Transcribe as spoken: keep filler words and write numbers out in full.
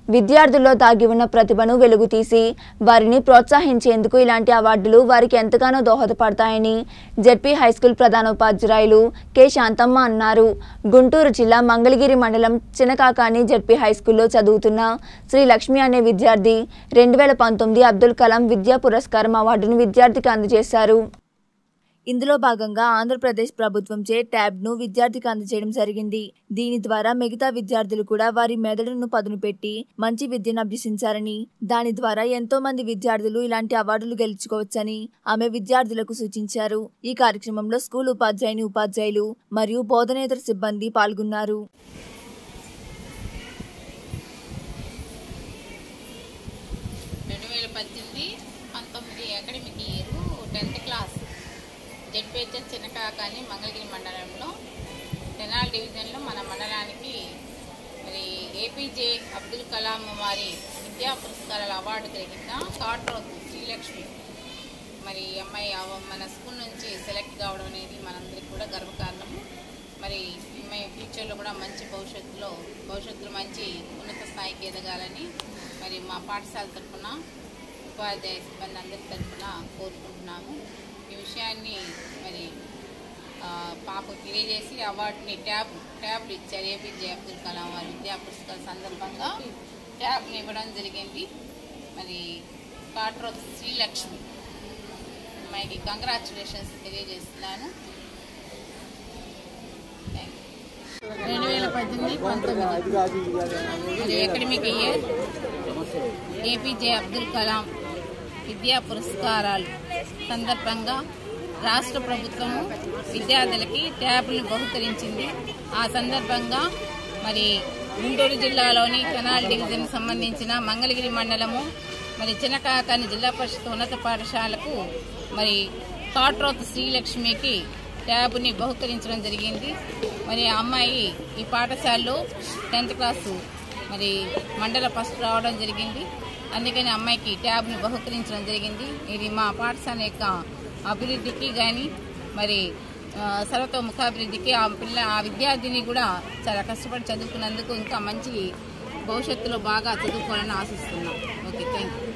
విద్యార్థుల్లో దాగి ఉన్న ప్రతిభను వెలుగుతీసి వారిని ప్రోత్సహించేందుకు ఇలాంటి అవార్డులు వారికి ఎంతగానో దోహదపడతాయని జెడ్పీ హైస్కూల్ ప్రధానోపాధ్యాయులు కె శాంతమ్మ అన్నారు. గుంటూరు జిల్లా మంగళగిరి మండలం చినకాకాని జెడ్పీ హైస్కూల్లో చదువుతున్న శ్రీ లక్ష్మి అనే విద్యార్థి రెండు వేల పంతొమ్మిది అబ్దుల్ కలాం విద్యా పురస్కారం అవార్డును విద్యార్థికి అందజేశారు. ఇందులో భాగంగా ఆంధ్రప్రదేశ్ ప్రభుత్వంచే ట్యాబ్ను విద్యార్థికి అందజేయడం జరిగింది. దీని ద్వారా మిగతా విద్యార్థులు కూడా వారి మెదడును పదును పెట్టి మంచి విద్యను అభ్యసించారని, దాని ద్వారా ఎంతో మంది విద్యార్థులు ఇలాంటి అవార్డులు గెలుచుకోవచ్చని ఆమె విద్యార్థులకు సూచించారు. ఈ కార్యక్రమంలో స్కూల్ ఉపాధ్యాయుని ఉపాధ్యాయులు మరియు బోధనేతర సిబ్బంది పాల్గొన్నారు. జెడ్పీహెచ్ఎస్ చినకాకాని మంగళగిరి మండలంలో తెనాలి డివిజన్లో మన మండలానికి మరి ఏపీజే అబ్దుల్ కలాం వారి విద్యా పురస్కారాల అవార్డు గ్రహీత కాట్రోతు శ్రీలక్ష్మి మరి అమ్మాయి మన స్కూల్ నుంచి సెలెక్ట్ కావడం అనేది మనందరికీ కూడా గర్వకారణము. మరి అమ్మాయి ఫ్యూచర్లో కూడా మంచి భవిష్యత్తులో భవిష్యత్తులో మంచి ఉన్నత స్థాయికి ఎదగాలని మరి మా పాఠశాల తరఫున ఉపాధ్యాయ సిబ్బంది అందరి తరఫున కోరుకుంటున్నాము. ఈ విషయాన్ని మరి పాపకు తెలియజేసి అవార్డుని ట్యాబ్ ట్యాబ్లు ఇచ్చారు. ఏపీజే అబ్దుల్ కలాం వారి విద్యా పురస్కారం సందర్భంగా ట్యాబ్ని ఇవ్వడం జరిగింది. మరి కాట్రోతు శ్రీలక్ష్మి అమ్మాయికి కంగ్రాచులేషన్స్ తెలియజేస్తున్నాను. రెండు వేల పద్దెనిమిది పంతొమ్మిది మరి academic year APJ Abdul Kalam విద్యా పురస్కారాలు సందర్భంగా రాష్ట్ర ప్రభుత్వము విద్యార్థులకి ట్యాబ్లను బహుకరించింది. ఆ సందర్భంగా మరి గుంటూరు జిల్లాలోని తెనాలి డివిజన్ సంబంధించిన మంగళగిరి మండలము మరి చినకాకాని జిల్లా పరిషత్ ఉన్నత పాఠశాలకు మరి కాట్రోతు శ్రీలక్ష్మికి ట్యాబ్ని బహుకరించడం జరిగింది. మరి ఆ అమ్మాయి ఈ పాఠశాలలో టెన్త్ క్లాసు మరి మండల ఫస్ట్ రావడం జరిగింది. అందుకని అమ్మాయికి ట్యాబ్ని బహుకరించడం జరిగింది. ఇది మా పాఠశాల యొక్క అభివృద్ధికి కానీ మరి సర్వతోముఖాభివృద్ధికి ఆ పిల్ల ఆ విద్యార్థిని కూడా చాలా కష్టపడి చదువుకున్నందుకు ఇంకా మంచి భవిష్యత్తులో బాగా చదువుకోవాలని ఆశిస్తున్నాం. Okay, thank you.